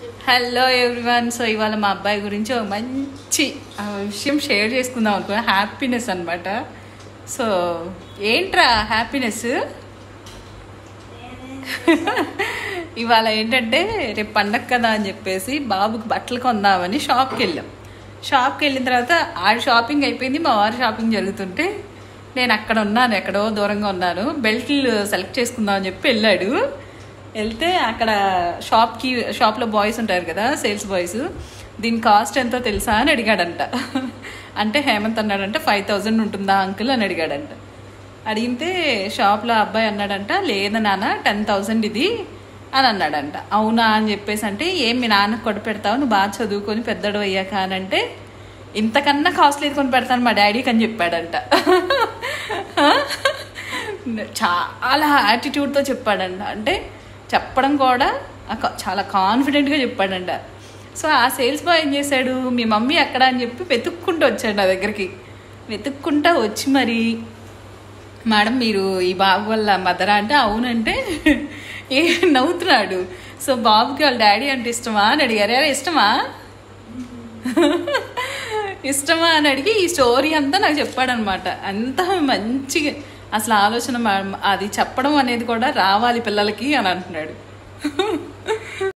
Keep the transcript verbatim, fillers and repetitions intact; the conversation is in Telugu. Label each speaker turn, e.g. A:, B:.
A: Hello everyone. సో ఇవాళ మా అబ్బాయి గురించి ఒక మంచి విషయం షేర్ చేసుకుందాం అనుకో. హ్యాపీనెస్ అనమాట. సో ఏంట్రా హ్యాపీనెస్? ఇవాళ ఏంటంటే రేపు పండగ కదా అని చెప్పేసి బాబుకి బట్టలు కొందామని షాప్కి వెళ్ళాం. షాప్కి వెళ్ళిన తర్వాత ఆ షాపింగ్ అయిపోయింది, మా వారు షాపింగ్ జరుగుతుంటే నేను అక్కడ ఉన్నాను, ఎక్కడో దూరంగా ఉన్నాను. బెల్ట్లు సెలెక్ట్ చేసుకుందామని చెప్పి వెళ్ళాడు. వెళ్తే అక్కడ షాప్కి షాప్లో బాయ్స్ ఉంటారు కదా, సేల్స్ బాయ్స్, దీని కాస్ట్ ఎంతో తెలుసా అని అడిగాడంట. అంటే హేమంత్ అన్నాడంట ఫైవ్ థౌజండ్ ఉంటుందా అంకుల్ అని అడిగాడంట. అడిగితే షాప్లో అబ్బాయి అన్నాడంట లేదు నాన్న టెన్ థౌజండ్ ఇది అని అన్నాడంట. అవునా అని చెప్పేసి అంటే ఏం మీ నాన్నకు కొట్టి పెడతావు, నువ్వు బాగా చదువుకొని పెద్దడు అయ్యాక అని అంటే ఇంతకన్నా కాస్ట్లీ కొని పెడతాను మా డాడీకి అని చెప్పాడంట. చాలా యాటిట్యూడ్తో చెప్పాడంట. అంటే చెప్పడం కూడా చాలా కాన్ఫిడెంట్గా చెప్పాడంట. సో ఆ సేల్స్ బాయ్ ఏం చేశాడు, మీ మమ్మీ ఎక్కడ అని చెప్పి వెతుక్కుంటూ వచ్చాడు నా దగ్గరికి. వెతుక్కుంటా వచ్చి మరి మేడం మీరు ఈ బాబు వల్ల మదరా అంటే అవునంటే ఏ నవ్వుతున్నాడు. సో బాబుకి వాళ్ళ డాడీ అంటే ఇష్టమా అని అడిగారు. అరే ఇష్టమా ఇష్టమా అని అడిగి ఈ స్టోరీ అంతా నాకు చెప్పాడనమాట. అంత మంచిగా అసలు ఆలోచన అది చెప్పడం అనేది కూడా రావాలి పిల్లలకి అని అంటున్నాడు.